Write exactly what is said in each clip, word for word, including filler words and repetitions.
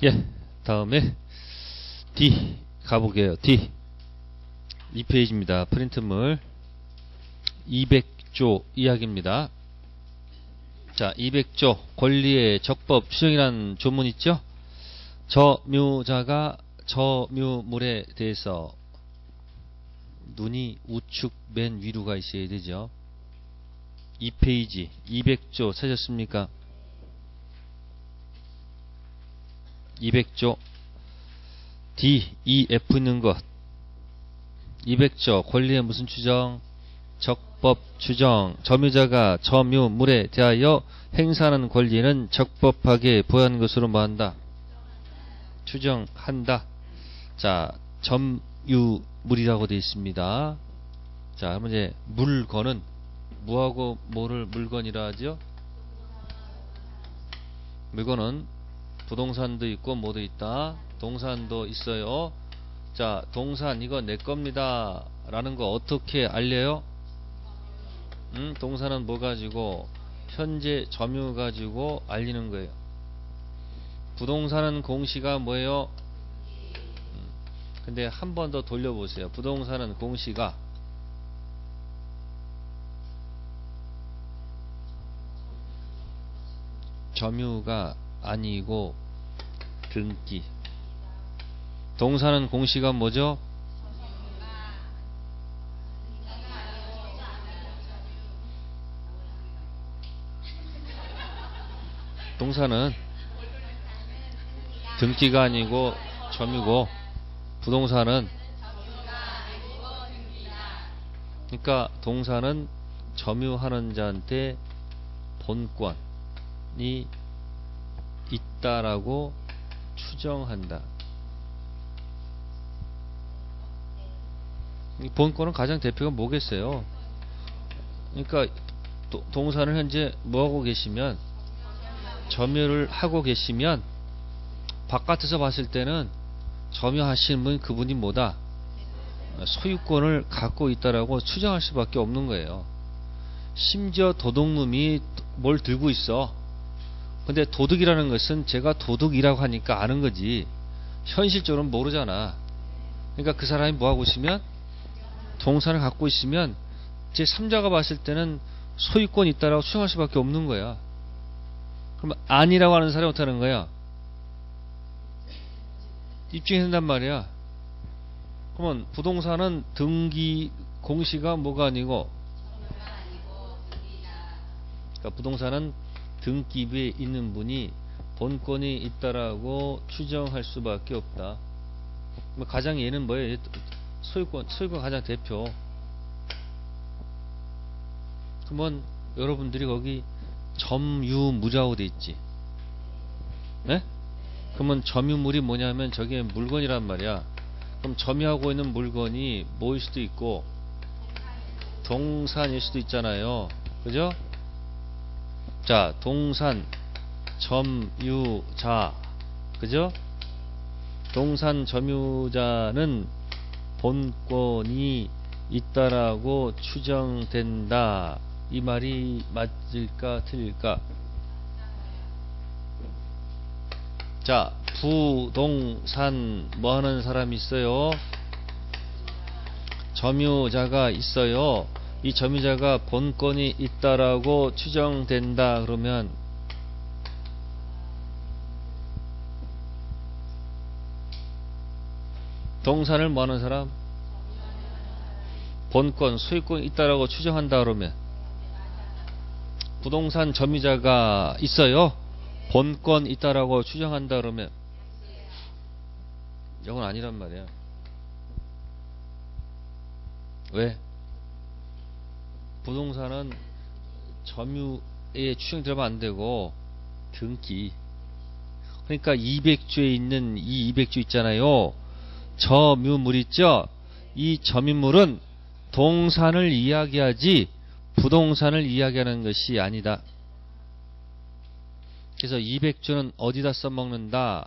예, 다음에 D 가보게요. D 이 페이지입니다. 프린트물 이백 조 이야기입니다. 자, 이백 조 권리의 적법 추정이라는 조문 있죠? 점유자가 점유물에 대해서 눈이 우측 맨 위로 가 있어야 되죠. 이 페이지 이백 조 찾았습니까? 이백 조 D, E, F 있는 것. 이백 조 권리의 무슨 추정? 적법 추정. 점유자가 점유물에 대하여 행사하는 권리는 적법하게 보유한 것으로 뭐한다? 추정한다. 자, 점유물이라고 되어 있습니다. 자, 그러면 이제 물건은 뭐하고 뭐를 물건이라 하죠? 물건은 부동산도 있고 뭐도 있다. 동산도 있어요. 자, 동산 이거 내 겁니다 라는 거 어떻게 알려요? 음, 동산은 뭐 가지고? 현재 점유 가지고 알리는 거예요. 부동산은 공시가 뭐예요? 음, 근데 한 번 더 돌려보세요. 부동산은 공시가 점유가 아니고 등기. 동사는 공시가 뭐죠? 동사는 등기가 아니고 점유고, 부동산은 그러니까 동사는 점유하는 자한테 본권이 있다라고 추정한다. 이 본권은 가장 대표가 뭐겠어요? 그러니까 도, 동사는 현재 뭐하고 계시면 점유를 하고 계시면 바깥에서 봤을 때는 점유하시는 분 그분이 뭐다? 소유권을 갖고 있다라고 추정할 수밖에 없는 거예요. 심지어 도둑놈이 뭘 들고 있어. 근데 도둑이라는 것은 제가 도둑이라고 하니까 아는 거지 현실적으로는 모르잖아. 그러니까 그 사람이 뭐하고 있으면 동산을 갖고 있으면 제삼자가 봤을 때는 소유권이 있다라고 추정할 수밖에 없는 거야. 그러면 아니라고 하는 사람이 어떻게 하는 거야? 입증해야 된단 말이야. 그러면 부동산은 등기 공시가 뭐가 아니고, 그러니까 부동산은 등기부에 있는 분이 본권이 있다라고 추정할 수밖에 없다. 가장 얘는 뭐예요? 소유권, 소유권 가장 대표. 그러면 여러분들이 거기 점유물이라고 돼 있지. 네? 그러면 점유물이 뭐냐면 저게 물건이란 말이야. 그럼 점유하고 있는 물건이 뭐일 수도 있고 동산일 수도 있잖아요. 그죠? 자, 동산 점유자, 그죠? 동산 점유자는 본권이 있다라고 추정된다. 이 말이 맞을까 틀릴까? 자, 부동산 뭐 하는 사람이 있어요? 점유자가 있어요. 이 점유자가 본권이 있다라고 추정된다. 그러면 동산을 뭐 하는 사람? 본권, 소유권이 있다라고 추정한다. 그러면 부동산 점유자가 있어요. 본권 있다라고 추정한다. 그러면 이건 아니란 말이야. 왜? 부동산은 점유에 추정이 들어가면 안 되고 등기. 그러니까 이백 조에 있는 이 이백 조 있잖아요. 점유물 있죠? 이 점유물은 동산을 이야기하지 부동산을 이야기하는 것이 아니다. 그래서 이백 조는 어디다 써먹는다?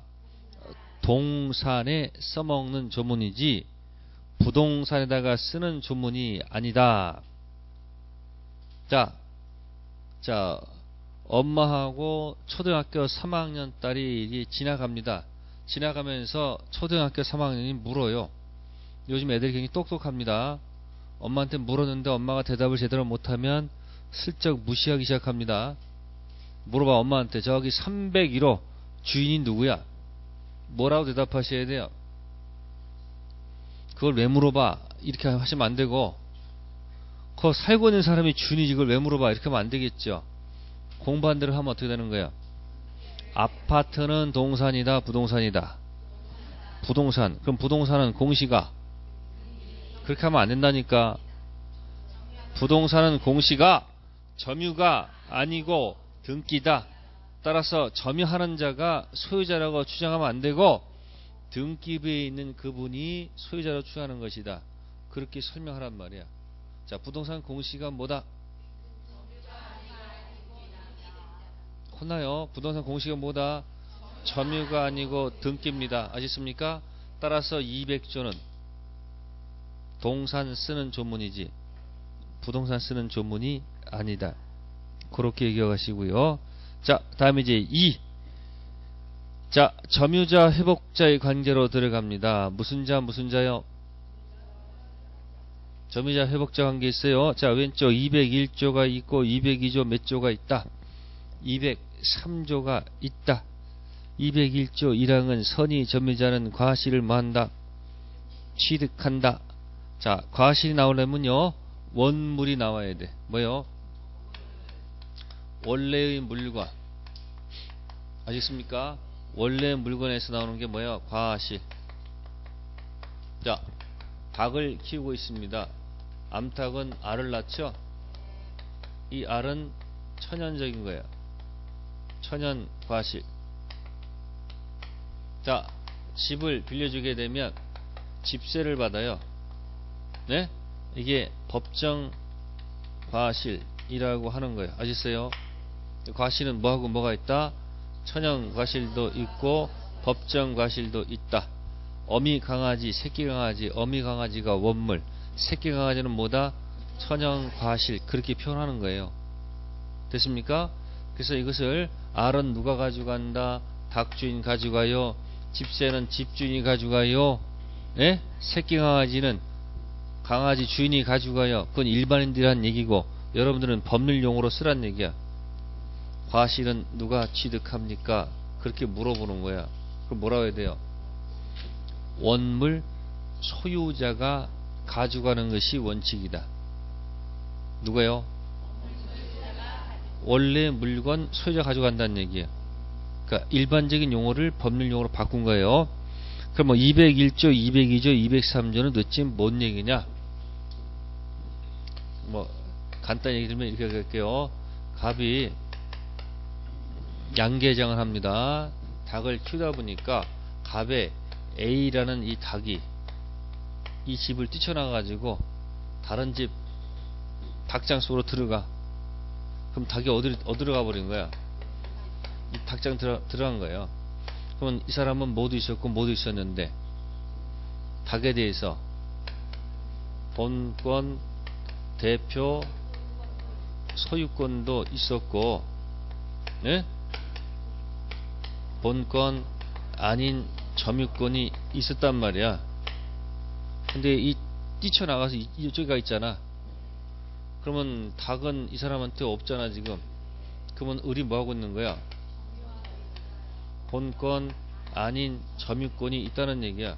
동산에 써먹는 조문이지 부동산에다가 쓰는 조문이 아니다. 자, 자, 엄마하고 초등학교 삼 학년 딸이 지나갑니다. 지나가면서 초등학교 삼 학년이 물어요. 요즘 애들이 굉장히 똑똑합니다. 엄마한테 물었는데 엄마가 대답을 제대로 못하면 슬쩍 무시하기 시작합니다. 물어봐 엄마한테 저기 삼백일 호 주인이 누구야? 뭐라고 대답하셔야 돼요? 그걸 왜 물어봐? 이렇게 하시면 안 되고 그 살고 있는 사람이 주인이지 그걸 왜 물어봐? 이렇게 하면 안 되겠죠. 공반대로 하면 어떻게 되는 거야? 아파트는 동산이다 부동산이다? 부동산. 그럼 부동산은 공시가 그렇게 하면 안 된다니까. 부동산은 공시가 점유가 아니고 등기다. 따라서 점유하는 자가 소유자라고 주장하면 안 되고 등기부에 있는 그분이 소유자로 추정하는 것이다. 그렇게 설명하란 말이야. 자, 부동산 공시가 뭐다? 혼나요. 부동산 공시가 뭐다? 점유가 아니고 등기입니다. 아셨습니까? 따라서 이백 조는 동산 쓰는 조문이지 부동산 쓰는 조문이 아니다. 그렇게 기억하시고요. 자, 다음에 이제 이. 자, 점유자 회복자의 관계로 들어갑니다. 무슨 자 무슨 자요? 점유자 회복자 관계 있어요. 자, 왼쪽 이백일 조가 있고 이백이 조 몇 조가 있다? 이백삼 조가 있다. 이백일 조 일 항은 선의 점유자는 과실을 뭐한다? 취득한다. 자, 과실이 나오려면요 원물이 나와야 돼. 뭐요? 원래의 물건. 아시겠습니까? 원래 물건에서 나오는 게 뭐야? 과실. 자, 닭을 키우고 있습니다. 암탉은 알을 낳죠? 이 알은 천연적인 거예요. 천연 과실. 자, 집을 빌려주게 되면 집세를 받아요. 네? 이게 법정 과실이라고 하는 거예요. 아시겠어요? 과실은 뭐하고 뭐가 있다? 천연 과실도 있고 법정 과실도 있다. 어미 강아지, 새끼 강아지, 어미 강아지가 원물, 새끼 강아지는 뭐다? 천연 과실. 그렇게 표현하는 거예요. 됐습니까? 그래서 이것을 알은 누가 가져간다? 닭주인 가져가요. 집세는 집주인이 가져가요. 예? 새끼 강아지는 강아지 주인이 가져가요. 그건 일반인들이 한 얘기고 여러분들은 법률 용어로 쓰란 얘기야. 과실은 누가 취득합니까? 그렇게 물어보는 거야. 그럼 뭐라고 해야 돼요? 원물 소유자가 가져가는 것이 원칙이다. 누가요? 원래 물건 소유자가 가져간다는 얘기예요. 그러니까 일반적인 용어를 법률 용어로 바꾼 거예요. 그럼 뭐 이백일 조, 이백이 조, 이백삼 조는 도대체 뭔 얘기냐? 뭐 간단히 얘기 들면 이렇게 할게요. 갑이 양계장을 합니다. 닭을 키우다 보니까 갑에 A라는 이 닭이 이 집을 뛰쳐나가가지고 다른 집 닭장 속으로 들어가. 그럼 닭이 어디로, 어디로 가버린 거야? 이 닭장 들어, 들어간 거예요. 그러면 이 사람은 모두 있었고 모두 있었는데 닭에 대해서 본권, 대표, 소유권도 있었고, 네? 본권 아닌 점유권이 있었단 말이야. 근데 이 뛰쳐나가서 이쪽에 있잖아. 그러면 닭은 이 사람한테 없잖아 지금. 그러면 을이 뭐하고 있는 거야? 본권 아닌 점유권이 있다는 얘기야.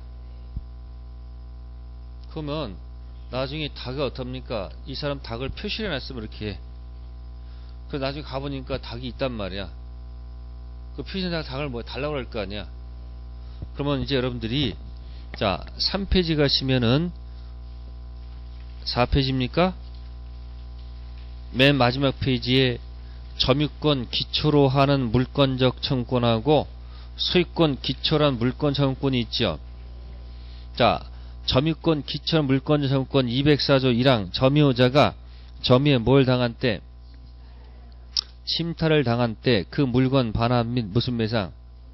그러면 나중에 닭이 어떻습니까? 이 사람 닭을 표시를 해놨으면 이렇게 해. 그 나중에 가보니까 닭이 있단 말이야. 그 표시한 닭을 뭐 달라고 할 거 아니야. 그러면 이제 여러분들이 자 삼 페이지 가시면은 사 페이지입니까? 맨 마지막 페이지에 점유권 기초로 하는 물권적 청구권하고 소유권 기초란 물권 청구권이 있죠. 자, 점유권 기초 물권적 청구권 이백사 조 일 항 점유자가 점유에 뭘 당한 때? 침탈을 당한 때 그 물건 반환 및 무슨 매상?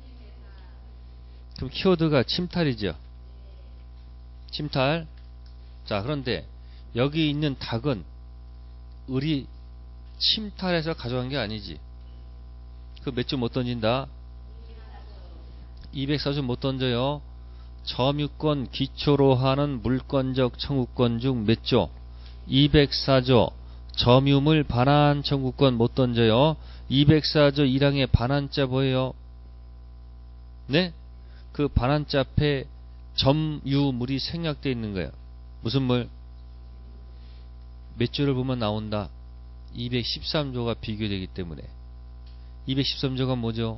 그럼 키워드가 침탈이죠. 침탈. 자, 그런데 여기 있는 닭은 을이 침탈해서 가져간 게 아니지. 그 몇 점 못 던진다? 이백사 조 못 던져요. 점유권 기초로 하는 물권적 청구권 중 몇 조? 이백사 조. 점유물 반환 청구권 못 던져요. 이백사 조 일 항의 반환자 뭐예요? 네? 그 반환자 앞에 점유물이 생략되어 있는 거예요. 무슨 물? 몇 조를 보면 나온다. 이백십삼 조가 비교되기 때문에. 이백십삼 조가 뭐죠?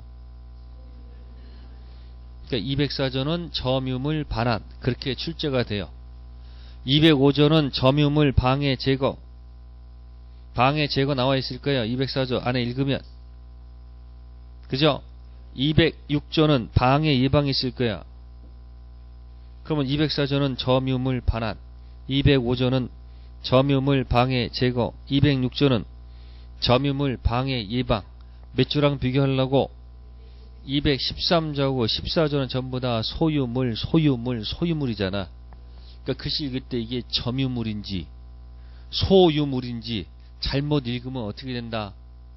그러니까 이백사 조는 점유물 반환, 그렇게 출제가 돼요. 이백오 조는 점유물 방해 제거. 방해 제거 나와 있을 거예요. 이백사 조 안에 읽으면. 그죠? 이백육 조는 방해 예방이 있을 거야. 그러면 이백사 조는 점유물 반환, 이백오 조는 점유물 방해 제거, 이백육 조는 점유물 방해 예방. 몇 조랑 비교하려고? 이백십삼 조하고 십사 조는 전부 다 소유물, 소유물, 소유물이잖아. 그러니까 글씨 읽을 때 이게 점유물인지 소유물인지 잘못 읽으면 어떻게 된다?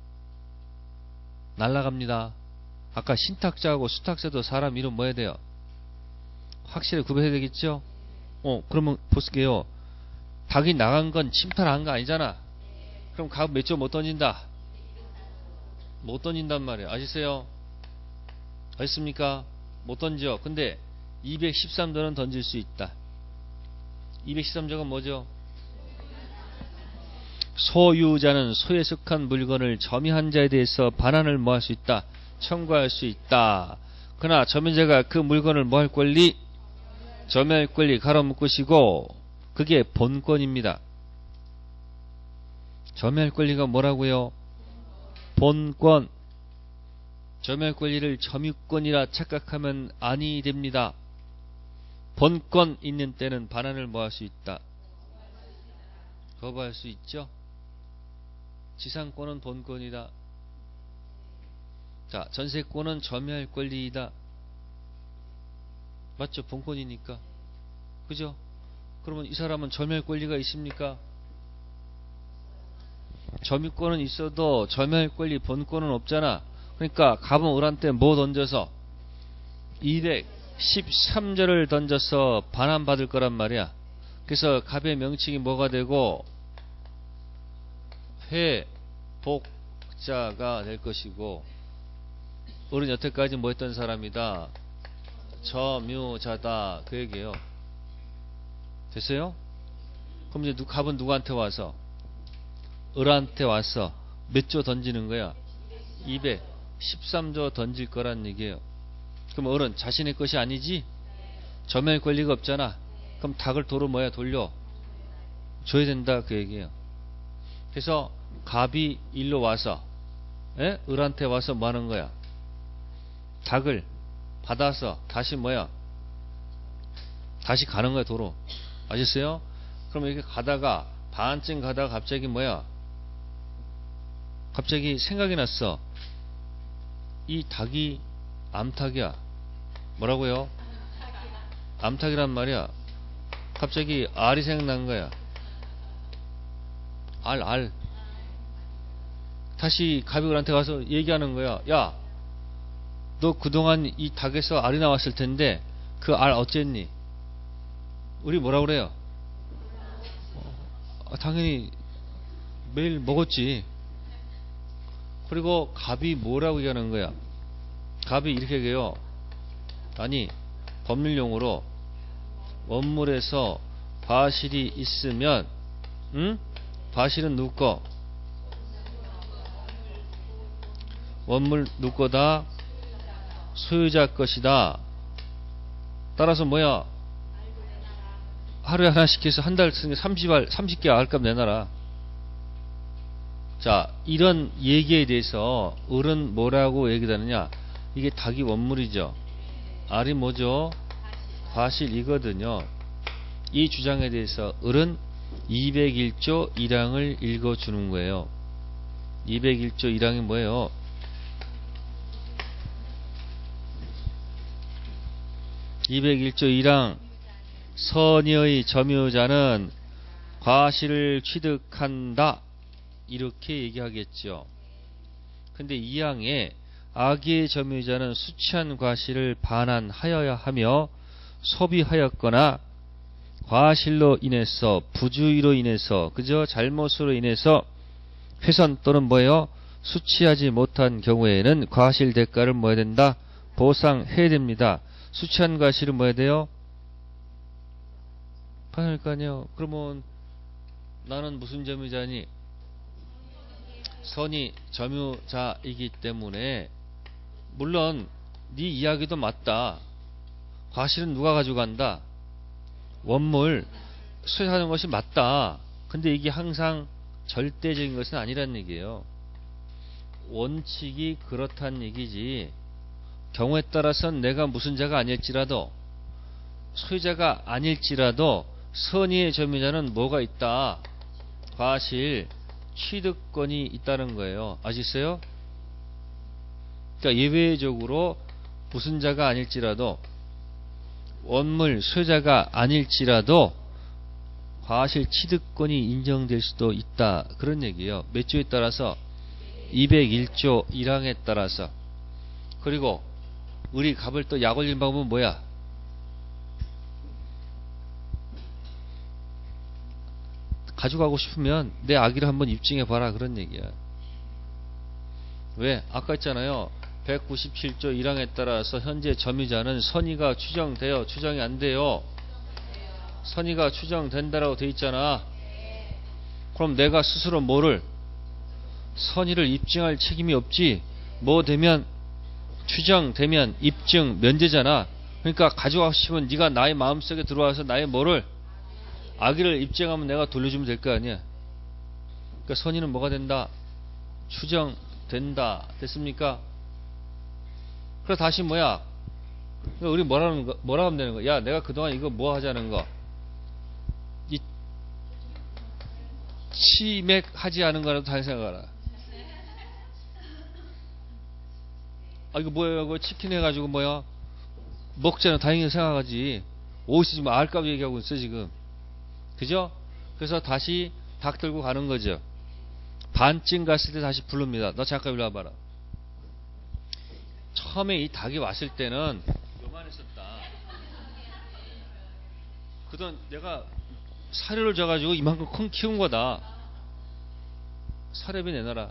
날라갑니다. 아까 신탁자하고 수탁자도 사람 이름 뭐 해야 돼요? 확실히 구별해야 되겠죠? 어, 그러면 보실게요. 닭이 나간 건 침탈한 거 아니잖아. 그럼 각 몇 조 못 던진다? 못 던진단 말이에요. 아시세요? 아셨습니까? 못 던져. 근데 이백십삼 조는 던질 수 있다. 이백십삼 조가 뭐죠? 소유자는 소에 속한 물건을 점유한 자에 대해서 반환을 뭐 할 수 있다? 청구할 수 있다. 그러나 점유자가 그 물건을 뭐 할 권리? 점유할 권리 가로 묶으시고 그게 본권입니다. 점유할 권리가 뭐라고요? 본권. 점유할 권리를 점유권이라 착각하면 아니 됩니다. 본권 있는 때는 반환을 뭐 할 수 있다? 거부할 수 있죠. 지상권은 본권이다. 자, 전세권은 점유할 권리이다. 맞죠? 본권이니까. 그죠? 그러면 이 사람은 점유할 권리가 있습니까? 점유권은 있어도 점유할 권리 본권은 없잖아. 그러니까 갑은 을한테 뭐 던져서 이백십삼 조를 던져서 반환받을 거란 말이야. 그래서 갑의 명칭이 뭐가 되고 회복자가 될 것이고, 을은 여태까지 뭐 했던 사람이다? 점유자다. 그 얘기예요. 됐어요? 그럼 이제 갑은 누구한테 와서? 을한테 와서 몇 조 던지는 거야? 이백십삼 조 던질 거란 얘기예요. 그럼 을은 자신의 것이 아니지? 점유할 권리가 없잖아. 그럼 닭을 도로 뭐야? 돌려 줘야 된다. 그 얘기예요. 그래서 갑이 일로 와서 에? 을한테 와서 뭐 하는 거야? 닭을 받아서 다시 뭐야? 다시 가는 거야. 도로. 아셨어요? 그럼 이렇게 가다가 반쯤 가다가 갑자기 뭐야? 갑자기 생각이 났어. 이 닭이 암탉이야. 뭐라고요? 암탉이란 말이야. 갑자기 알이 생각난 거야. 알, 알. 다시 가비을한테 가서 얘기하는 거야. 야, 너 그동안 이 닭에서 알이 나왔을 텐데 그 알 어쨌니? 우리 뭐라 그래요? 어, 당연히 매일 먹었지. 그리고 갑이 뭐라고 얘기하는 거야? 갑이 이렇게 얘기해요. 아니, 법률용어로 원물에서 과실이 있으면, 응? 과실은 누구 거? 원물 누구 거다? 소유자 것이다. 따라서 뭐야? 하루에 하나씩 해서 한 달 쓰는 게 삼십 알, 삼십 개 알값 내놔라. 자, 이런 얘기에 대해서 을은 뭐라고 얘기하느냐? 이게 닭이 원물이죠. 알이 뭐죠? 과실이거든요. 이 주장에 대해서 을은 이백일 조 일 항을 읽어주는 거예요. 이백일 조 일 항이 뭐예요? 이백일 조 일 항 선의의 점유자는 과실을 취득한다. 이렇게 얘기하겠죠. 근데 이 항에 악의 점유자는 수치한 과실을 반환하여야 하며 소비하였거나 과실로 인해서 부주의로 인해서 그저 잘못으로 인해서 훼손 또는 뭐예요? 수치하지 못한 경우에는 과실 대가를 뭐 해야 된다? 보상해야 됩니다. 수치한 과실은 뭐 해야 돼요? 반할 거 아니에요. 그러면 나는 무슨 점유자니? 선이 점유자이기 때문에 물론 네 이야기도 맞다. 과실은 누가 가져간다? 원물 수행하는 것이 맞다. 근데 이게 항상 절대적인 것은 아니란 얘기예요. 원칙이 그렇단 얘기지. 경우에 따라서는 내가 무슨 자가 아닐지라도 소유자가 아닐지라도 선의의 점유자는 뭐가 있다? 과실 취득권이 있다는 거예요. 아시겠어요? 그러니까 예외적으로 무슨 자가 아닐지라도 원물 소유자가 아닐지라도 과실 취득권이 인정될 수도 있다. 그런 얘기예요. 몇 조에 따라서? 이백일 조 일 항에 따라서. 그리고 우리 갑을 또 약 올린 방법은 뭐야? 가져가고 싶으면 내 악의를 한번 입증해 봐라. 그런 얘기야. 왜? 아까 했잖아요. 백구십칠 조 일 항에 따라서 현재 점유자는 선의가 추정돼요? 추정이 안 돼요? 선의가 추정된다라고 돼 있잖아. 그럼 내가 스스로 뭐를? 선의를 입증할 책임이 없지. 뭐 되면? 추정되면 입증 면제잖아. 그러니까 가져가고 싶으면 네가 나의 마음속에 들어와서 나의 뭐를? 악의를 입증하면 내가 돌려주면 될 거 아니야. 그러니까 선의는 뭐가 된다? 추정된다. 됐습니까? 그래 다시 뭐야? 그러니까 우리 뭐라는 거, 뭐라 하면 되는 거야? 야, 내가 그동안 이거 뭐 하자는 거? 이 치맥하지 않은 거라도 잘 생각하라. 아, 이거 뭐야? 이거 치킨 해가지고 뭐야? 먹자는 다행히 생각하지. 어디서 지금 알값 얘기하고 있어, 지금. 그죠? 그래서 다시 닭 들고 가는 거죠. 반쯤 갔을 때 다시 부릅니다. 너 잠깐 일로 와봐라. 처음에 이 닭이 왔을 때는 요만했었다. 그동안 내가 사료를 줘가지고 이만큼 큰 키운 거다. 사료비 내놔라.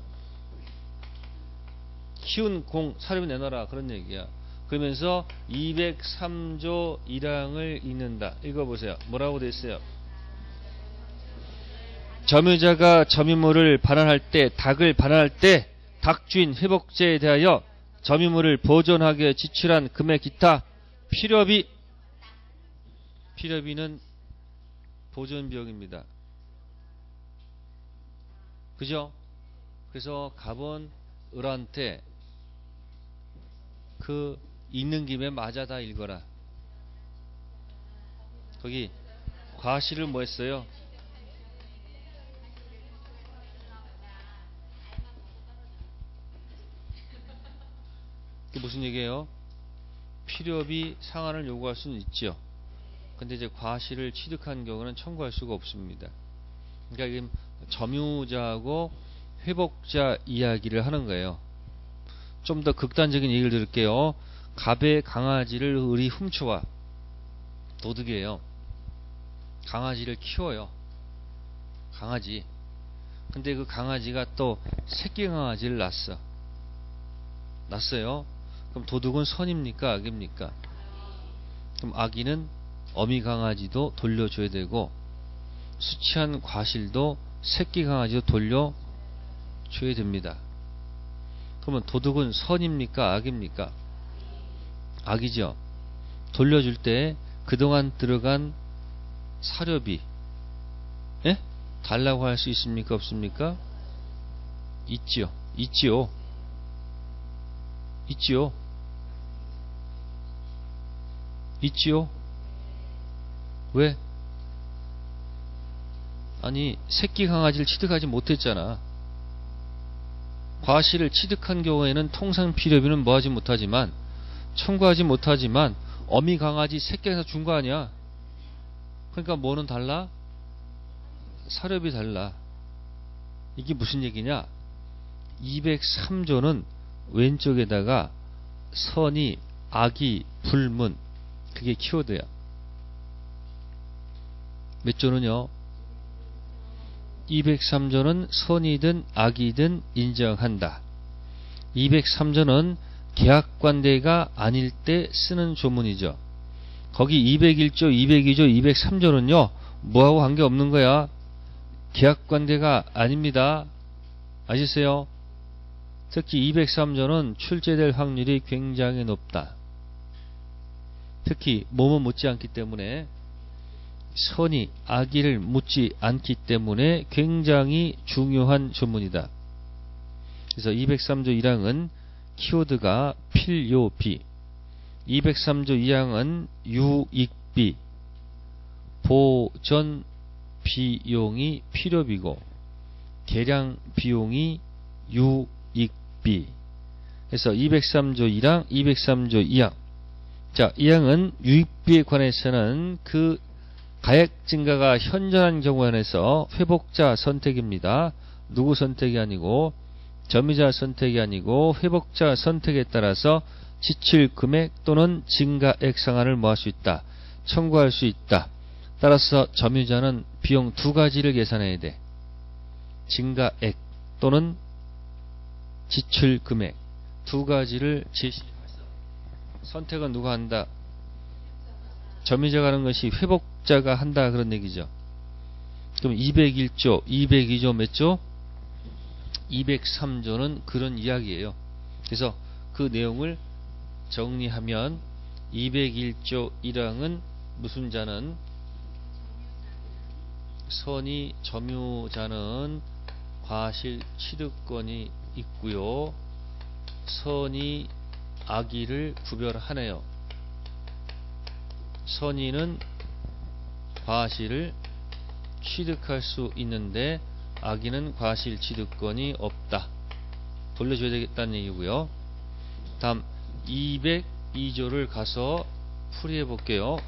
키운 공 사료비 내놔라. 그런 얘기야. 그러면서 이백삼 조 일 항을 읽는다. 읽어보세요. 뭐라고 돼 있어요? 점유자가 점유물을 반환할 때, 닭을 반환할 때 닭주인 회복제에 대하여 점유물을 보존하게 지출한 금액 기타 필요비. 필요비는 보존비용입니다. 그죠? 그래서 갑은 을한테 그 읽는 김에 맞아다 읽어라. 거기 과실을 뭐 했어요? 무슨 얘기예요? 필요비 상한을 요구할 수는 있죠. 근데 이제 과실을 취득한 경우는 청구할 수가 없습니다. 그러니까 점유자하고 회복자 이야기를 하는 거예요. 좀 더 극단적인 얘기를 들을게요. 갑의 강아지를 을이 훔쳐와. 도둑이에요. 강아지를 키워요. 강아지. 근데 그 강아지가 또 새끼 강아지를 낳았어. 낳았어요. 그럼 도둑은 선입니까? 악입니까? 그럼 악인은 어미 강아지도 돌려줘야 되고 수치한 과실도 새끼 강아지도 돌려줘야 됩니다. 그러면 도둑은 선입니까? 악입니까? 악이죠. 돌려줄 때 그동안 들어간 사료비 예? 달라고 할 수 있습니까? 없습니까? 있지요. 있지요. 있지요. 있지요. 왜? 아니 새끼 강아지를 취득하지 못했잖아. 과실을 취득한 경우에는 통상 필요비는 뭐하지 못하지만 청구하지 못하지만 어미 강아지 새끼에서 준 거 아니야. 그러니까 뭐는 달라? 사료비 달라. 이게 무슨 얘기냐? 이백삼 조는 왼쪽에다가 선이, 악이, 불문, 그게 키워드야. 몇 조는요? 이백삼 조는 선이든 악이든 인정한다. 이백삼 조는 계약관계가 아닐 때 쓰는 조문이죠. 거기 이백일 조, 이백이 조, 이백삼 조는요, 뭐하고 관계없는 거야? 계약관계가 아닙니다. 아시세요? 특히 이백삼 조는 출제될 확률이 굉장히 높다. 특히 뭐뭐 묻지 않기 때문에, 선이, 악의를 묻지 않기 때문에 굉장히 중요한 조문이다. 그래서 이백삼 조 일 항은 키워드가 필요비, 이백삼 조 이 항은 유익비, 보전 비용이 필요비고 계량 비용이 유익비. 그래서 이백삼 조 일 항, 이백삼 조 이 항. 자, 이 항은 유익비에 관해서는 그 가액 증가가 현저한 경우에 한해서 회복자 선택입니다. 누구 선택이 아니고 점유자 선택이 아니고 회복자 선택에 따라서 지출 금액 또는 증가액 상한을 뭐할 수 있다. 청구할 수 있다. 따라서 점유자는 비용 두 가지를 계산해야 돼. 증가액 또는 지출 금액 두 가지를 제시해서 선택은 누가 한다? 점유자가 하는 것이 회복자가 한다, 그런 얘기죠. 그럼 이백일 조, 이백이 조 몇 조? 이백삼 조는 그런 이야기예요. 그래서 그 내용을 정리하면 이백일 조 일 항은 무슨 자는 선이 점유자는 과실 취득권이 있고요. 선이 악의를 구별하네요. 선의는 과실을 취득할 수 있는데 악의는 과실 취득권이 없다. 돌려줘야 되겠다는 얘기고요. 다음 이백이 조를 가서 풀이해 볼게요.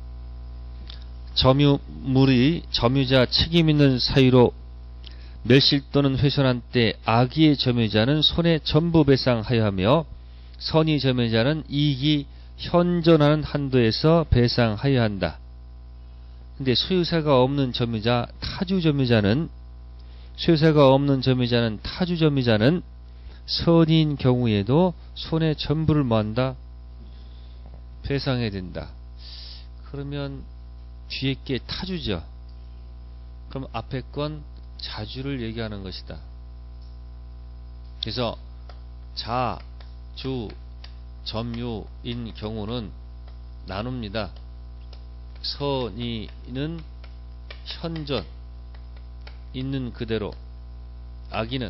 점유물이 점유자 책임 있는 사유로 멸실 또는 훼손한 때 악의의 점유자는 손해 전부 배상하여 하며 선의 점유자는 이익이 현존하는 한도에서 배상하여야 한다. 근데 소유사가 없는 점유자, 타주 점유자는 소유사가 없는 점유자는 타주 점유자는 선의인 경우에도 손해 전부를 뭐한다? 배상해야 된다. 그러면 뒤에 게 타주죠. 그럼 앞에 건 자주를 얘기하는 것이다. 그래서 자, 주, 점유인 경우는 나눕니다. 선의는 현존 있는 그대로, 악의는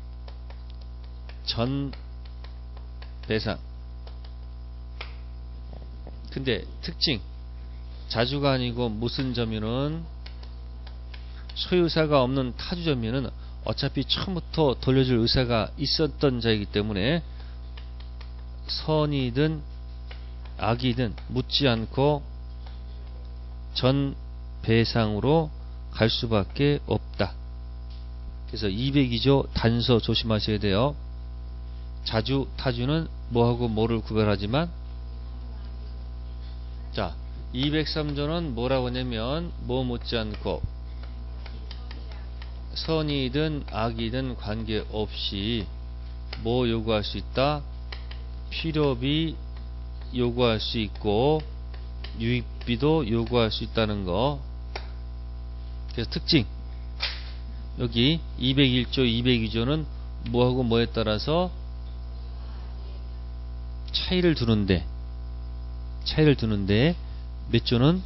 전 배상. 근데 특징, 자주가 아니고 무슨 점유는 소유사가 없는 타주 점유는 어차피 처음부터 돌려줄 의사가 있었던 자이기 때문에 선이든 악이든 묻지 않고 전 배상으로 갈 수밖에 없다. 그래서 이백이 조 단서 조심하셔야 돼요. 자주, 타주는 뭐하고 뭐를 구별하지만, 자, 이백삼 조는 뭐라고 하냐면 뭐 묻지 않고 선이든 악이든 관계없이 뭐 요구할 수 있다? 필요비 요구할 수 있고 유익비도 요구할 수 있다는 거. 그래서 특징, 여기 이백일 조, 이백이 조는 뭐하고 뭐에 따라서 차이를 두는데 차이를 두는데 몇 조는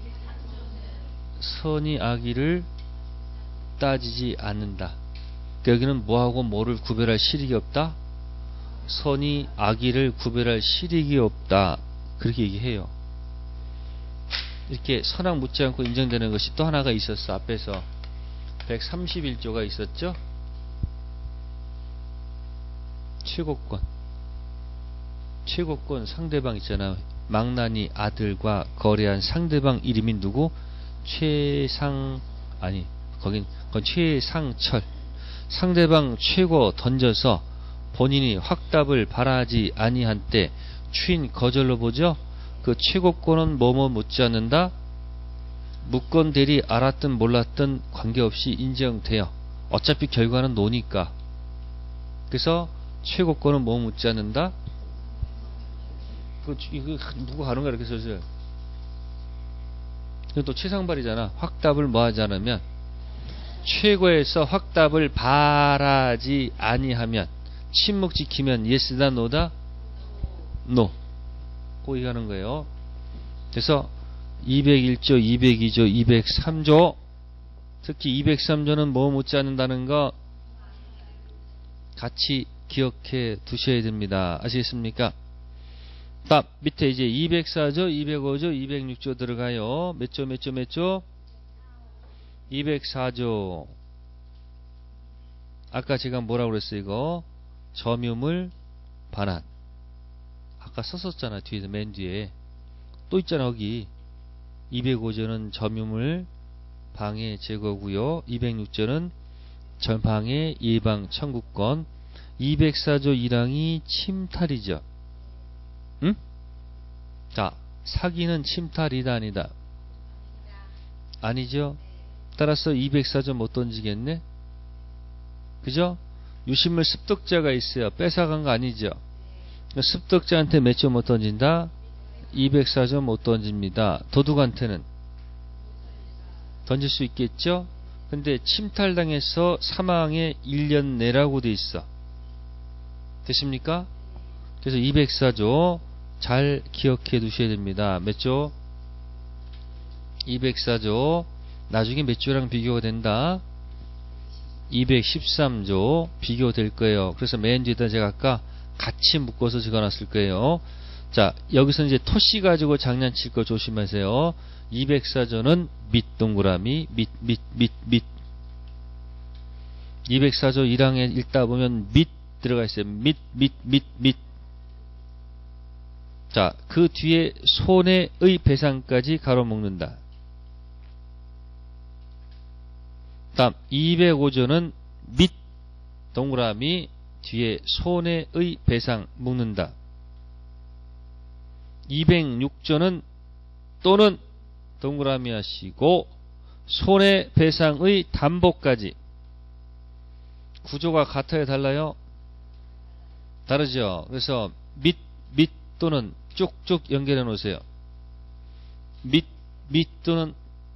선의 악의를 따지지 않는다. 그러니까 여기는 뭐하고 뭐를 구별할 실익이 없다. 선의 악의를 구별할 실익이 없다. 그렇게 얘기해요. 이렇게 선악 묻지 않고 인정되는 것이 또 하나가 있었어. 앞에서 백삼십일 조가 있었죠. 최고권 최고권 상대방 있잖아. 망나니 아들과 거래한 상대방 이름이 누구? 최상 아니 거긴 그건 최상철. 상대방 최고 던져서 본인이 확답을 바라지 아니한 때 추인 거절로 보죠. 그 최고권은 뭐뭐 묻지 않는다. 묻건 대리 알았든 몰랐든 관계없이 인정돼요. 어차피 결과는 노니까. 그래서 최고권은 뭐 묻지 않는다. 그 이거 누구 가는 거야 이렇게 슬슬. 이건 또 최상발이잖아. 확답을 뭐 하지 않으면, 최고에서 확답을 바라지 아니하면, 침묵 지키면 yes다 no다 no. 고 얘기하는 거예요. 그래서 이백일 조, 이백이 조, 이백삼 조, 특히 이백삼 조는 뭐 묻지 않는다는 거 같이 기억해 두셔야 됩니다. 아시겠습니까? 다음 밑에 이제 이백사 조, 이백오 조, 이백육 조 들어가요. 몇 조, 몇 조, 몇 조? 이백사 조. 아까 제가 뭐라고 그랬어요, 이거? 점유물 반환. 아까 썼었잖아, 뒤에서, 맨 뒤에. 또 있잖아, 여기. 이백오 조는 점유물 방해 제거고요. 이백육 조는 전방해 예방 청구권. 이백사 조 일 항이 침탈이죠. 응? 자, 사기는 침탈이다 아니다? 아니죠. 따라서 이백사 조 못 던지겠네. 그죠? 유실물 습득자가 있어요. 뺏어간 거 아니죠. 습득자한테 몇 조 못 던진다? 이백사 조 못 던집니다. 도둑한테는 던질 수 있겠죠. 근데 침탈당해서 사망의 일 년 내라고 돼 있어. 되십니까? 그래서 이백사 조 잘 기억해 두셔야 됩니다. 몇 조? 이백사 조. 나중에 몇 조랑 비교가 된다? 이백십삼 조 비교될 거예요. 그래서 맨 뒤에다 제가 아까 같이 묶어서 적어놨을 거예요. 자, 여기서 이제 토시 가지고 장난칠 거 조심하세요. 이백사 조는 밑 동그라미, 밑, 밑, 밑, 밑. 이백사 조 일 항에 읽다 보면 밑 들어가 있어요. 밑, 밑, 밑, 밑. 자, 그 뒤에 손해의 배상까지 가로먹는다. 다음 이백오 조는 밑 동그라미 뒤에 손해의 배상 묶는다. 이백육 조는 또는 동그라미 하시고 손해배상의 담보까지. 구조가 같아요, 달라요? 다르죠. 그래서 밑, 밑 또는 쭉쭉 연결해 놓으세요. 밑, 밑 또는.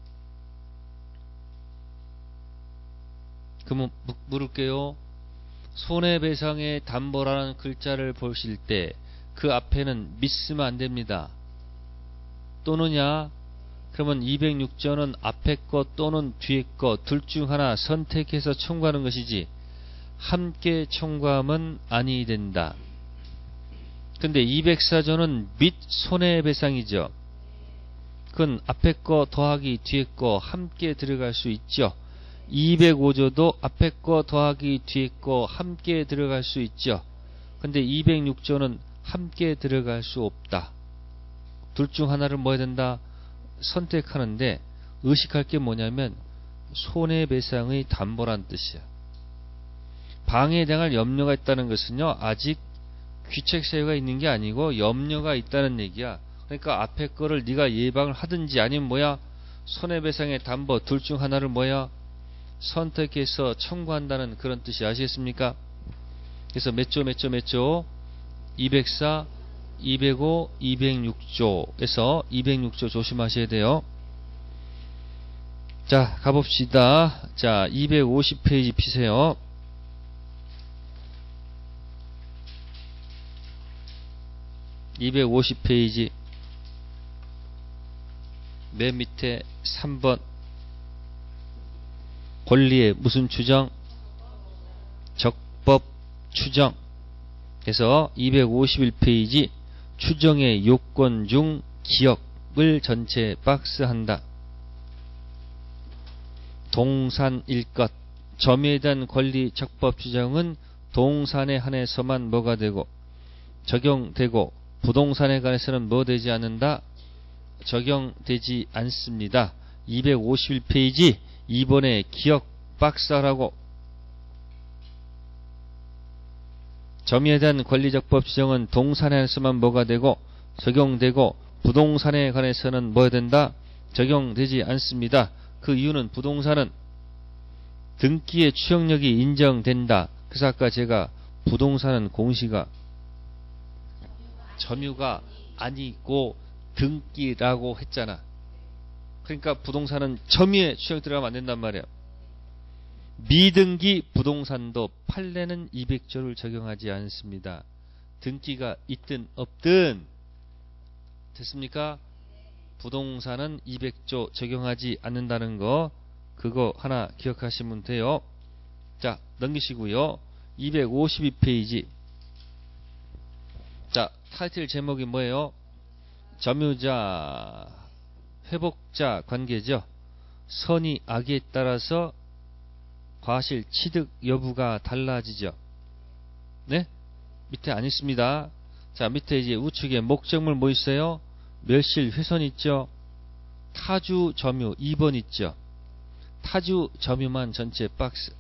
그러면 물을게요. 손해배상의 담보라는 글자를 보실 때 그 앞에는 밑 쓰면 안 됩니다. 또는야. 그러면 이백육 조는 앞에 거 또는 뒤에 거 둘 중 하나 선택해서 청구하는 것이지 함께 청구하면 아니 된다. 근데 이백사 조는 밑 손해배상이죠. 그건 앞에 거 더하기 뒤에 거 함께 들어갈 수 있죠. 이백오 조도 앞에 거 더하기 뒤에 거 함께 들어갈 수 있죠. 근데 이백육 조는 함께 들어갈 수 없다. 둘 중 하나를 뭐 해야 된다? 선택하는데 의식할 게 뭐냐면 손해배상의 담보란 뜻이야. 방해당할 염려가 있다는 것은요, 아직 귀책 사유가 있는 게 아니고 염려가 있다는 얘기야. 그러니까 앞에 거를 네가 예방을 하든지 아니면 뭐야, 손해배상의 담보 둘 중 하나를 뭐야, 선택해서 청구한다는 그런 뜻이. 아시겠습니까? 그래서 몇 조 몇 조 몇 조? 이백사, 이백오, 이백육 조에서 이백육 조 조심하셔야 돼요. 자, 가봅시다. 자, 이백오십 페이지 피세요. 이백오십 페이지 맨 밑에 삼 번 권리의 무슨 추정? 적법 추정. 그래서 이백오십일 페이지 추정의 요건 중 기억을 전체 박스한다. 동산일 것. 점유에 대한 권리 적법 추정은 동산에 한해서만 뭐가 되고 적용되고 부동산에 관해서는 뭐 되지 않는다? 적용되지 않습니다. 이백오십일 페이지 이 번에 기억 박스하라고. 점유에 대한 권리적 법 지정은 동산에 한해서만 뭐가 되고 적용되고 부동산에 관해서는 뭐가 된다? 적용되지 않습니다. 그 이유는 부동산은 등기의 추정력이 인정된다. 그래서 아까 제가 부동산은 공시가 점유가 아니고 등기라고 했잖아. 그러니까 부동산은 점유에 추정 들어가면 안 된단 말이야. 미등기 부동산도 판례는 이백 조를 적용하지 않습니다. 등기가 있든 없든 됐습니까? 부동산은 이백 조 적용하지 않는다는 거 그거 하나 기억하시면 돼요. 자, 넘기시고요. 이백오십이 페이지. 자, 타이틀 제목이 뭐예요? 점유자 회복자 관계죠. 선의 악에 따라서 과실 취득 여부가 달라지죠. 네? 밑에 안 있습니다. 자, 밑에 이제 우측에 목적물 뭐 있어요? 멸실 훼손 있죠. 타주 점유 이 번 있죠. 타주 점유만 전체 박스.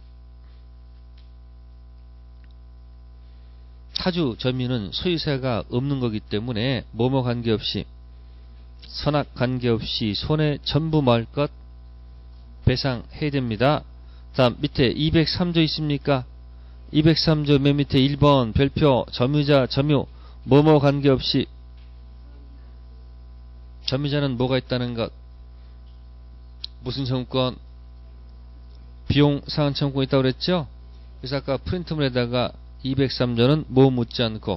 타주 점유는 소유세가 없는 거기 때문에 뭐뭐 관계없이 선악 관계없이 손에 전부 말 것 배상해야 됩니다. 다음 밑에 이백삼 조 있습니까? 이백삼 조 맨 밑에 일 번 별표 점유자 점유 뭐뭐 관계없이 점유자는 뭐가 있다는 것 무슨 청구권 비용 상환 청구권이 있다고 그랬죠? 그래서 아까 프린트물에다가 이백삼 조는 뭐 묻지 않고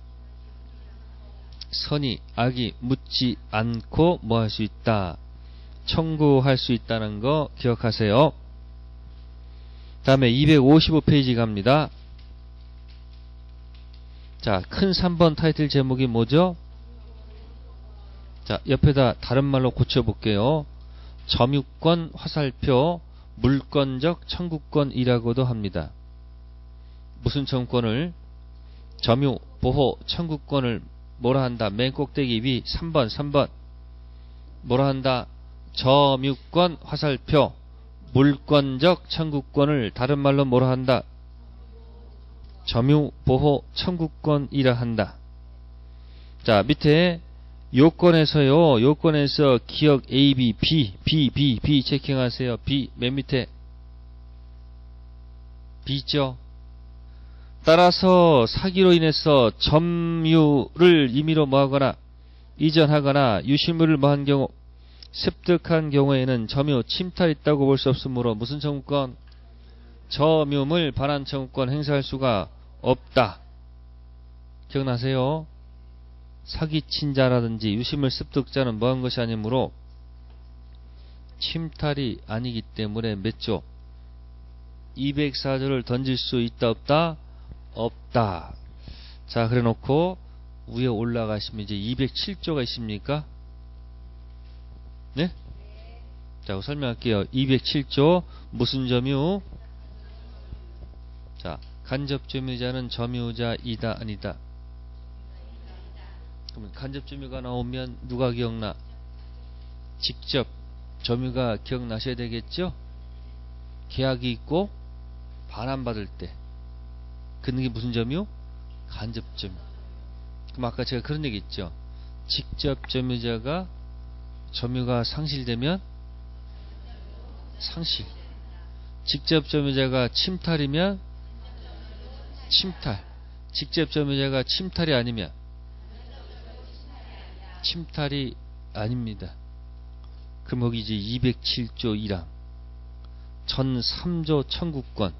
선의 악이 묻지 않고 뭐 할 수 있다 청구할 수 있다는 거 기억하세요. 다음에 이백오십오 페이지 갑니다. 자, 큰 삼 번 타이틀 제목이 뭐죠? 자, 옆에다 다른 말로 고쳐볼게요. 점유권 화살표 물권적 청구권이라고도 합니다. 무슨 청구권을? 점유, 보호, 청구권을 뭐라 한다? 맨 꼭대기 위 삼 번, 삼 번. 뭐라 한다? 점유권 화살표 물권적 청구권을 다른 말로 뭐라 한다? 점유, 보호, 청구권이라 한다. 자, 밑에 요건에서요. 요건에서 기억 A, B, B, B, B, B 체킹하세요. B 맨 밑에 B 있죠. 따라서 사기로 인해서 점유를 임의로 뭐하거나 이전하거나 유실물을 뭐한 경우 습득한 경우에는 점유 침탈 있다고 볼 수 없으므로 무슨 청구권? 점유물 반환 청구권 행사할 수가 없다. 기억나세요? 사기친자라든지 유실물 습득자는 뭐한 것이 아니므로 침탈이 아니기 때문에 몇 조? 이백사 조를 던질 수 있다 없다? 없다. 자, 그래 놓고 위에 올라가시면 이제 이백칠 조가 있습니까? 네? 자, 설명할게요. 이백칠 조 무슨 점유? 자, 간접 점유자는 점유자이다 아니다? 그러면 간접 점유가 나오면 누가 기억나? 직접 점유가 기억나셔야 되겠죠? 계약이 있고 반환받을 때 그는 게 무슨 점유? 간접 점유. 그럼 아까 제가 그런 얘기 했죠. 직접 점유자가 점유가 상실되면 상실. 직접 점유자가 침탈이면 침탈. 직접 점유자가 침탈이 아니면 침탈이 아닙니다. 그럼 거기 이제 이백칠 조 일 항 전삼 조 청구권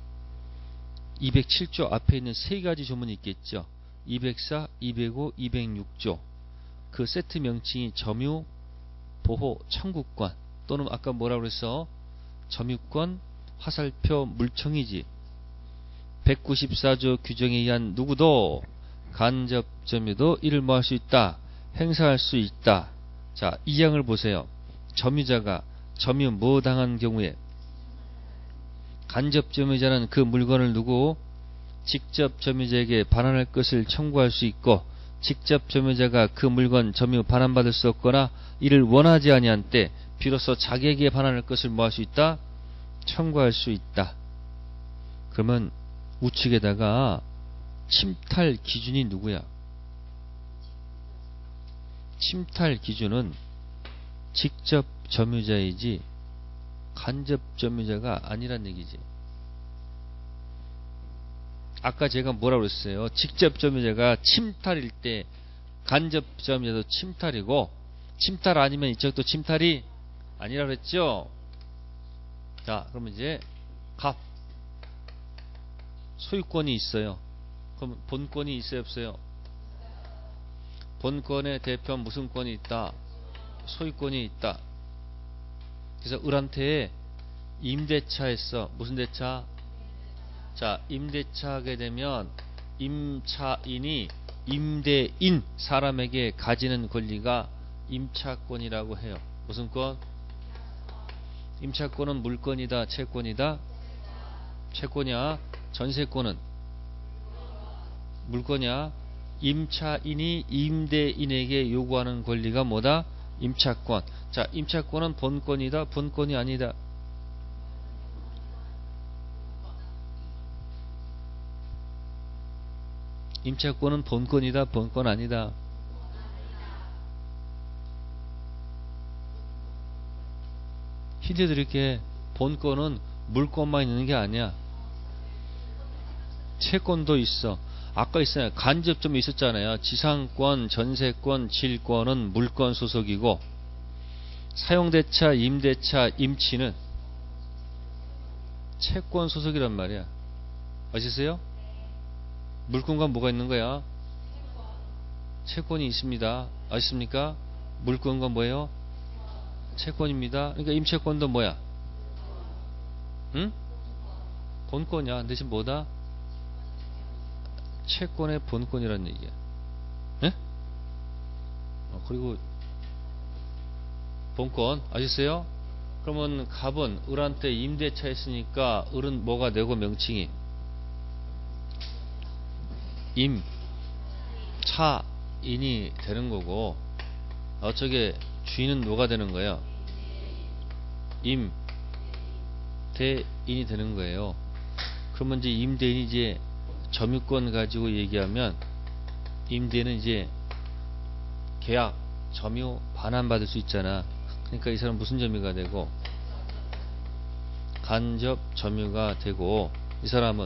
이백칠 조 앞에 있는 세 가지 조문이 있겠죠. 이백사, 이백오, 이백육 조 그 세트 명칭이 점유, 보호, 청구권 또는 아까 뭐라고 그랬어? 점유권, 화살표, 물청이지. 백구십사 조 규정에 의한 누구도 간접 점유도 이를 뭐 할 수 있다? 행사할 수 있다. 자, 이 항을 보세요. 점유자가 점유 뭐 당한 경우에 간접 점유자는 그 물건을 누구? 직접 점유자에게 반환할 것을 청구할 수 있고 직접 점유자가 그 물건 점유 반환받을 수 없거나 이를 원하지 아니한 때 비로소 자기에게 반환할 것을 뭐 할 수 있다? 청구할 수 있다. 그러면 우측에다가 침탈 기준이 누구야? 침탈 기준은 직접 점유자이지 간접 점유자가 아니란 얘기지. 아까 제가 뭐라고 그랬어요? 직접 점유자가 침탈일 때 간접 점유자도 침탈이고, 침탈 아니면 이쪽도 침탈이 아니라 그랬죠? 자, 그러면 이제 갑 소유권이 있어요. 그럼 본권이 있어요, 없어요? 본권의 대표 무슨 권이 있다? 소유권이 있다. 그래서 을한테 임대차 했어. 무슨 대차? 자, 임대차 하게 되면 임차인이 임대인 사람에게 가지는 권리가 임차권이라고 해요. 무슨 권? 임차권은 물권이다, 채권이다? 채권이야. 전세권은 물권이야. 임차인이 임대인에게 요구하는 권리가 뭐다? 임차권. 자, 임차권은 본권이다, 본권이 아니다? 임차권은 본권이다, 본권 아니다? 힌트 드릴게. 본권은 물권만 있는 게 아니야. 채권도 있어. 아까 있어요. 간접점이 있었잖아요. 지상권, 전세권, 질권은 물권 소속이고, 사용대차, 임대차, 임치는 채권 소속이란 말이야. 아시세요? 물권과 뭐가 있는 거야? 채권이 있습니다. 아십니까? 물권과 뭐예요? 채권입니다. 그러니까 임채권도 뭐야? 응? 본권이야. 대신 뭐다? 채권의 본권이라는 얘기야. 예? 어, 그리고 본권 아셨어요? 그러면 갑은 을한테 임대차 했으니까 을은 뭐가 되고 명칭이? 임차인이 되는 거고, 어쩌게 주인은 뭐가 되는 거예요? 임대인이 되는 거예요. 그러면 이제 임대인이 이제 점유권 가지고 얘기하면, 임대인은 이제 계약, 점유, 반환받을 수 있잖아. 그러니까 이 사람 무슨 점유가 되고? 간접 점유가 되고, 이 사람은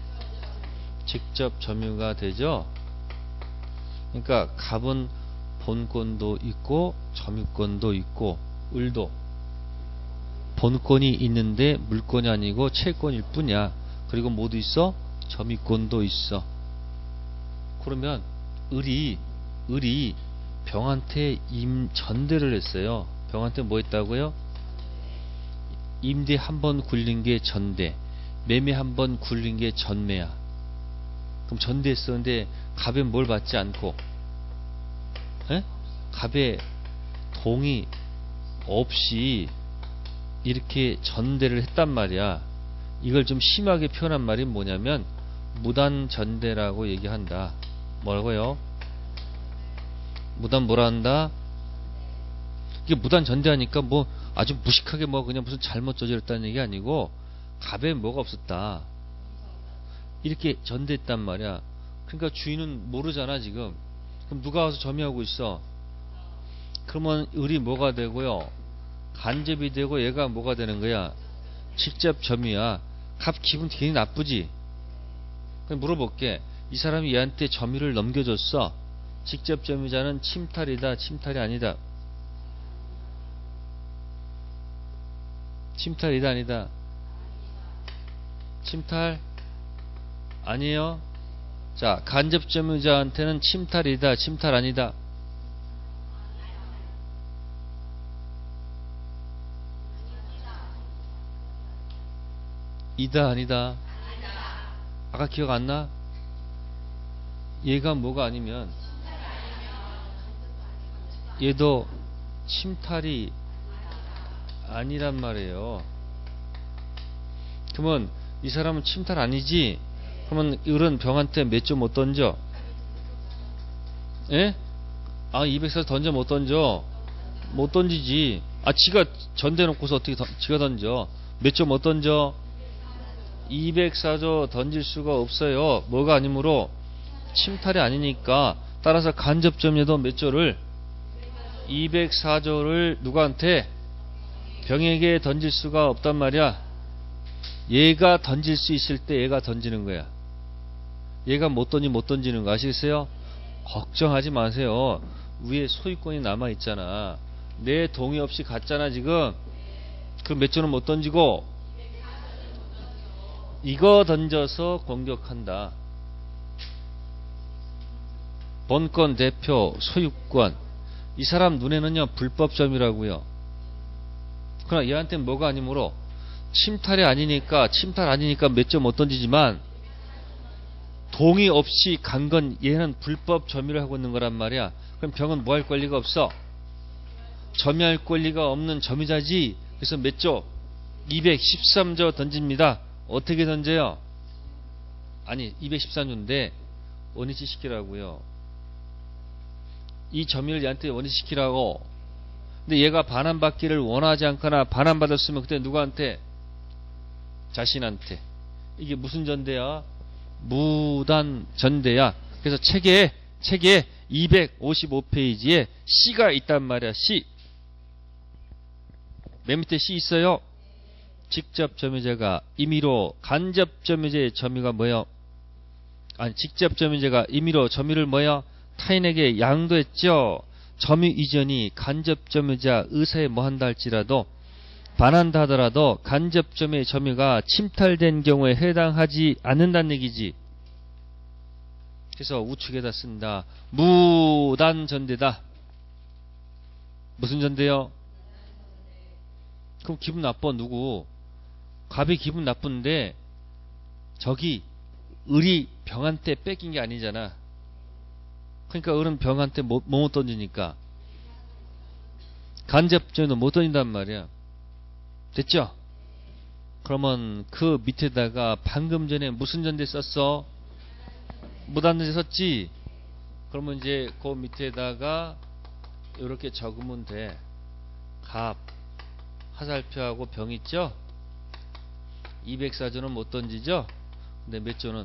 직접 점유가 되죠. 그러니까 갑은 본권도 있고 점유권도 있고, 을도 본권이 있는데 물권이 아니고 채권일 뿐이야. 그리고 뭐도 있어? 점유권도 있어. 그러면 을이 을이 병한테 임 전대를 했어요. 병한테 뭐 했다고요? 임대 한 번 굴린 게 전대, 매매 한 번 굴린 게 전매야. 그럼 전대했었는데 갑에 뭘 받지 않고, 에? 갑에 동의 없이 이렇게 전대를 했단 말이야. 이걸 좀 심하게 표현한 말이 뭐냐면 무단 전대라고 얘기한다. 뭐라고요? 무단 뭐라 한다? 이게 무단 전대하니까 뭐 아주 무식하게 뭐 그냥 무슨 잘못 저질렀다는 얘기 아니고, 갑에 뭐가 없었다. 이렇게 전대했단 말이야. 그러니까 주인은 모르잖아 지금. 그럼 누가 와서 점유하고 있어? 그러면 을이 뭐가 되고요? 간접이 되고, 얘가 뭐가 되는 거야? 직접 점유야. 갑 기분 괜히 나쁘지? 그럼 물어볼게. 이 사람이 얘한테 점유를 넘겨줬어. 직접 점유자는 침탈이다, 침탈이 아니다? 침탈이다, 아니다? 침탈 아니에요? 자, 간접 점유자한테는 침탈이다, 침탈 아니다? 이다, 아니다? 아까 기억 안 나? 얘가 뭐가 아니면 얘도 침탈이 아니란 말이에요. 그러면 이 사람은 침탈 아니지? 그러면 을은 병한테 몇 점 못 던져? 예? 아, 이백사 던져 못 던져? 못 던지지. 아, 지가 전대놓고서 어떻게 던, 지가 던져? 몇 점 못 던져? 이백사 조 던질 수가 없어요. 뭐가 아니므로? 침탈이 아니니까 따라서 간접점유도 몇 조를 이백사 조를 누구한테 병에게 던질 수가 없단 말이야. 얘가 던질 수 있을 때 얘가 던지는 거야. 얘가 못 던지 못 던지는 거 아시겠어요? 걱정하지 마세요. 위에 소유권이 남아 있잖아. 내 동의 없이 갔잖아 지금. 그 몇 조는 못 던지고 이거 던져서 공격한다. 본권 대표 소유권. 이 사람 눈에는요 불법점이라고요. 그러나 얘한테는 뭐가 아니므로 침탈이 아니니까 침탈 아니니까 몇 점 못 던지지만 동의 없이 간 건 얘는 불법 점유를 하고 있는 거란 말이야. 그럼 병은 뭐 할 권리가 없어? 점유할 권리가 없는 점유자지. 그래서 몇 조? 이백십삼 조 던집니다. 어떻게 던져요? 아니 이백십삼 조인데 원위치 시키라고요. 이 점유를 얘한테 원위치 시키라고. 근데 얘가 반환받기를 원하지 않거나 반환받았으면 그때 누구한테? 자신한테. 이게 무슨 전대야? 무단전대야. 그래서 책에 책에 이백오십오 페이지에 C가 있단 말이야. C. 맨 밑에 C 있어요. 직접 점유자가 임의로 간접 점유자의 점유가 뭐요? 아니 직접 점유자가 임의로 점유를 뭐요? 타인에게 양도했죠. 점유 이전이 간접 점유자 의사에 뭐한다 할지라도 반한다 하더라도 간접 점유의 점유가 침탈된 경우에 해당하지 않는다는 얘기지. 그래서 우측에다 쓴다. 무단전대다. 무슨 전대요? 그럼 기분 나빠 누구? 갑이 기분 나쁜데 저기 을이 병한테 뺏긴 게 아니잖아. 그러니까 을은 병한테 뭐 못 던지니까 간접전도 못 던진단 말이야. 됐죠? 그러면 그 밑에다가 방금 전에 무슨 전대 썼어? 무단전대 썼지? 그러면 이제 그 밑에다가 이렇게 적으면 돼. 갑, 화살표하고 병 있죠? 이백사 조는 못 던지죠? 근데 몇 조는?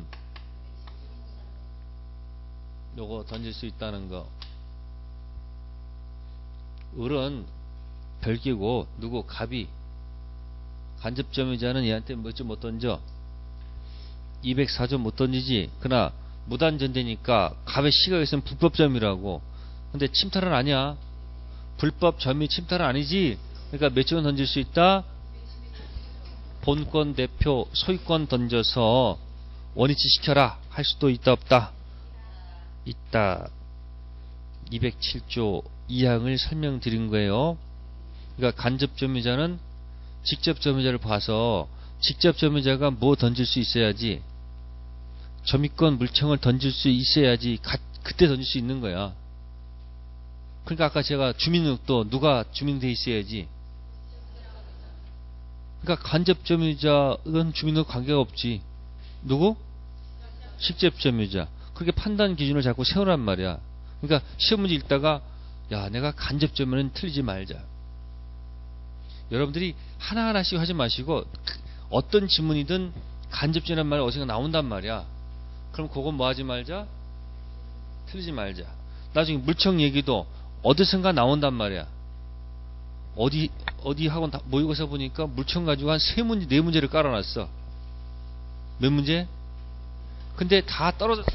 요거 던질 수 있다는 거. 을은 별개고 누구? 갑이. 간접점유자는 얘한테 몇 조 못 던져? 이백사 조 못 던지지. 그러나 무단전대니까 갑의 시각에 있으면 불법점이라고. 근데 침탈은 아니야. 불법점이 침탈은 아니지. 그러니까 몇 조는 던질 수 있다? 본권 대표 소유권 던져서 원위치 시켜라 할 수도 있다 없다? 있다. 이백칠 조 이 항을 설명드린 거예요. 그러니까 간접 점유자는 직접 점유자를 봐서 직접 점유자가 뭐 던질 수 있어야지, 점유권 물청을 던질 수 있어야지 가, 그때 던질 수 있는 거야. 그러니까 아까 제가 주민등록도 누가 주민돼 있어야지. 그러니까 간접 점유자는 주민등록 관계가 없지. 누구? 직접 점유자. 그렇게 판단 기준을 자꾸 세우란 말이야. 그러니까 시험 문제 읽다가 야 내가 간접 점유는 틀리지 말자. 여러분들이 하나하나씩 하지 마시고 어떤 지문이든 간접점이라는 말이 어디서 나온단 말이야. 그럼 그건 뭐 하지 말자? 틀리지 말자. 나중에 물청 얘기도 어디선가 나온단 말이야. 어디 어디 학원 다 모의고사 보니까 물청 가지고 한 세 문제 네 문제를 깔아놨어. 몇 문제? 근데 다 떨어졌어.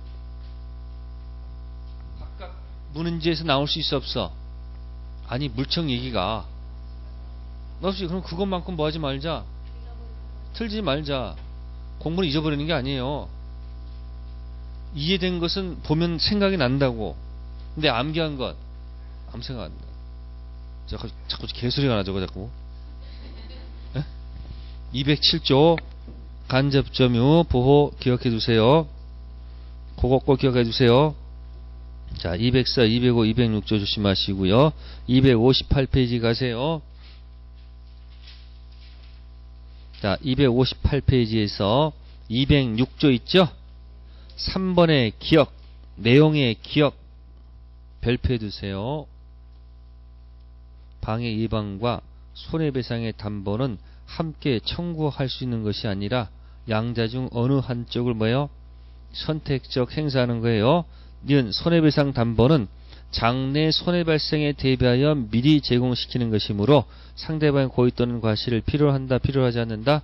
각각 문제에서 나올 수 있어 없어? 아니 물청 얘기가 없이. 그럼 그것만큼 뭐 하지 말자. 틀지 말자. 공부는 잊어버리는 게 아니에요. 이해된 것은 보면 생각이 난다고. 근데 암기한 것 아무 생각 안 나. 자꾸, 자꾸 개소리가 나죠 자꾸. 에? 이백칠 조 간접점유 보호 기억해 두세요. 그거 꼭 기억해 두세요. 자, 이백사, 이백오, 이백육 조 조심하시고요. 이백오십팔 페이지 가세요. 자, 이백오십팔 페이지에서 이백육 조 있죠? 삼 번의 기억, 내용의 기억 별표해 두세요. 방해 예방과 손해배상의 담보는 함께 청구할 수 있는 것이 아니라 양자 중 어느 한쪽을 뭐요? 선택적 행사하는 거예요. 니은 손해배상 담보는 장래 손해 발생에 대비하여 미리 제공시키는 것이므로 상대방의 고의 또는 과실을 필요로 한다, 필요하지 않는다?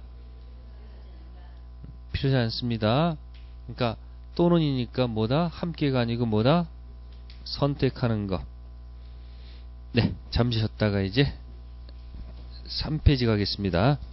필요하지 않습니다. 그러니까 또는이니까 뭐다? 함께가 아니고 뭐다? 선택하는 거. 네, 잠시 쉬었다가 이제 삼 페이지 가겠습니다.